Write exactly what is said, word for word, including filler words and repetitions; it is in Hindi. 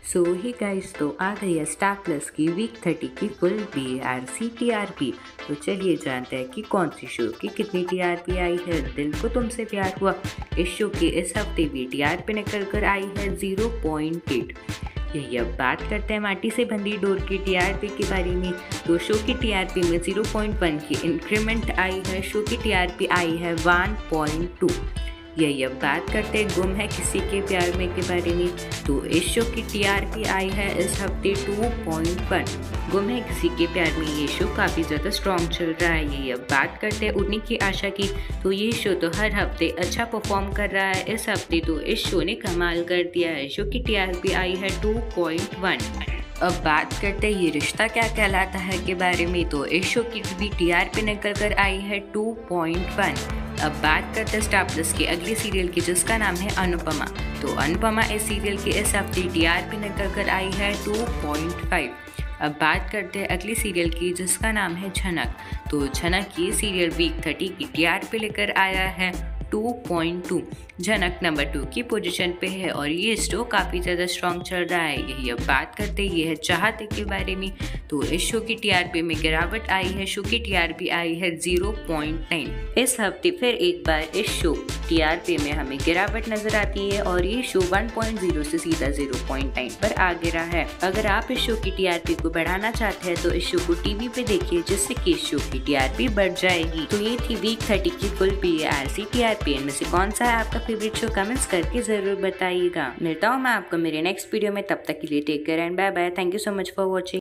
सो ही गाइस, तो आ गई है स्टार प्लस की वीक थर्टी की full B R C T R P. तो चलिए जानते हैं कि कौन सी शो की कितनी टी आर पी आई है। दिल को तुमसे प्यार हुआ इस शो की इस हफ्ते भी टी आर पी निकल कर आई है ज़ीरो पॉइंट एट। यही अब बात करते हैं माटी से बंधी डोर की टी आर पी के बारे में। तो शो की टी आर पी में ज़ीरो पॉइंट वन की इंक्रीमेंट आई है। शो की टी आर पी आई है वन पॉइंट टू। यही अब बात करते हैं गुम है किसी के प्यार में के बारे में। तो इस शो की टी आर पी आई है इस हफ्ते टू पॉइंट वन। गुम है किसी के प्यार में ये शो काफ़ी ज़्यादा स्ट्रॉन्ग चल रहा है। यही अब बात करते हैं उड़ने की आशा की। तो ये शो तो हर हफ्ते अच्छा परफॉर्म कर रहा है। इस हफ्ते तो इस शो ने कमाल कर दिया है। शो की टी आर पी आई है टू पॉइंट वन। अब बात करते हैं ये रिश्ता क्या कहलाता है के बारे में। तो इस शो की भी टी आर पी निकल कर आई है टू पॉइंट वन। अब बात करते हैं स्टार प्लस के अगले सीरियल की जिसका नाम है अनुपमा। तो अनुपमा इस सीरियल की इस हफ्ते टी आर पी निकल कर आई है टू पॉइंट फाइव। अब बात करते हैं अगली सीरियल की जिसका नाम है झनक। तो झनक ये सीरियल वीक थर्टी की टी आर पी लेकर आया है two point two. Jhanak number two की पोजीशन पे है और ये शो काफ़ी ज़्यादा स्ट्रॉन्ग चल रहा है। यही अब बात करते ये है चाहते के बारे में। तो इस शो की टी आर पी में गिरावट आई है। शो की टी आर पी आई है ज़ीरो पॉइंट नाइन। इस हफ्ते फिर एक बार इस शो टी आर पी में हमें गिरावट नजर आती है और ये शो वन पॉइंट ज़ीरो से सीधा ज़ीरो पॉइंट नाइन पर आ गिरा है। अगर आप इस शो की टी आर पी को बढ़ाना चाहते हैं तो इस शो को टीवी पे देखिए जिससे कि इस शो की टी आर पी बढ़ जाएगी। तो ये थी वीक थर्टी की full B R C T R P. इनमें से कौन सा है आपका फेवरेट शो, कमेंट्स करके जरूर बताइएगा। मिलता हूँ मैं आपको मेरे नेक्स्ट वीडियो में। तब तक के लिए take care and bye bye. Thank you so much for watching.